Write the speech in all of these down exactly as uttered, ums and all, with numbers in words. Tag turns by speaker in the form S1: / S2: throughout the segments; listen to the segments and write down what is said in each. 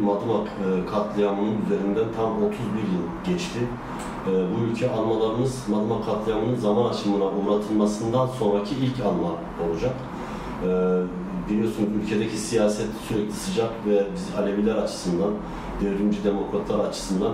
S1: Madımak katliamının üzerinden tam otuz bir yıl geçti. Bu ülke anmalarımız Madımak katliamının zaman aşımına uğratılmasından sonraki ilk anma olacak. Biliyorsunuz ülkedeki siyaset sürekli sıcak ve biz Aleviler açısından, devrimci demokratlar açısından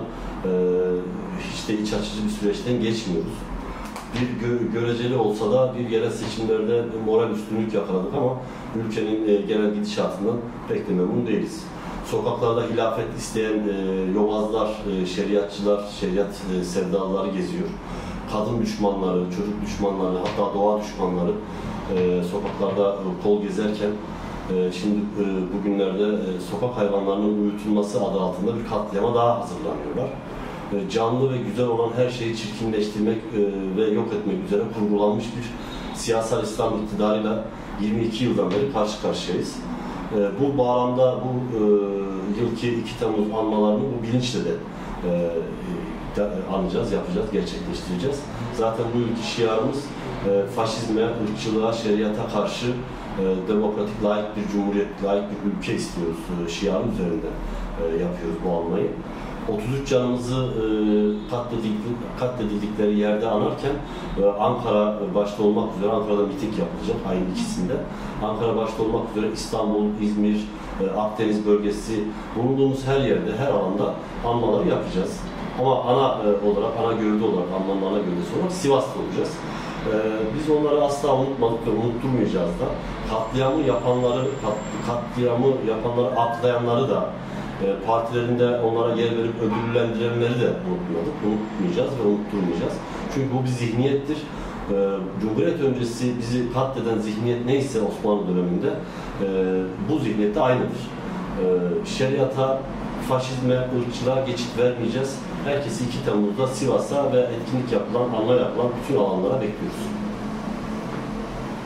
S1: hiç de iç açıcı bir süreçten geçmiyoruz. Bir gö göreceli olsa da bir yerel seçimlerde moral üstünlük yakaladık ama ülkenin e, genel gidişatından pek de memnun değiliz. Sokaklarda hilafet isteyen e, yobazlar, e, şeriatçılar, şeriat e, sevdalıları geziyor. Kadın düşmanları, çocuk düşmanları, hatta doğa düşmanları e, sokaklarda e, kol gezerken e, şimdi e, bugünlerde e, sokak hayvanlarının uyutulması adı altında bir katliama daha hazırlanıyorlar. Canlı ve güzel olan her şeyi çirkinleştirmek ve yok etmek üzere kurgulanmış bir siyasal İslam iktidarıyla yirmi iki yıldan beri karşı karşıyayız. Bu bağlamda bu yılki iki Temmuz anmalarını bu bilinçle de anacağız, yapacağız, gerçekleştireceğiz. Zaten bu yılki şiarımız faşizme, ırkçılığa, şeriata karşı demokratik, layık bir cumhuriyet, layık bir ülke istiyoruz şiarın üzerinde yapıyoruz bu anmayı. otuz üç canımızı e, katledildik, katledildikleri yerde anarken e, Ankara başta olmak üzere, Ankara'da miting yapılacak ayın ikisinde. Ankara başta olmak üzere İstanbul, İzmir, e, Akdeniz bölgesi, bulunduğumuz her yerde, her alanda anmaları yapacağız. Ama ana e, olarak, ana gövde olarak, anmanın ana gövdesi olarak Sivas'ta olacağız. E, biz onları asla unutmadık ve unutturmayacağız da. Katliamı yapanları, kat, katliamı yapanları, aklayanları da partilerinde onlara yer verip ödüllendirenleri de unutmadık, unutmayacağız ve unutturmayacağız. Çünkü bu bir zihniyettir. Cumhuriyet öncesi bizi katleden zihniyet neyse Osmanlı döneminde bu zihniyet de aynıdır. Şeriata, faşizme, ırkçılığa geçit vermeyeceğiz. Herkesi iki Temmuz'da Sivas'a ve etkinlik yapılan, anma yapılan bütün alanlara bekliyoruz.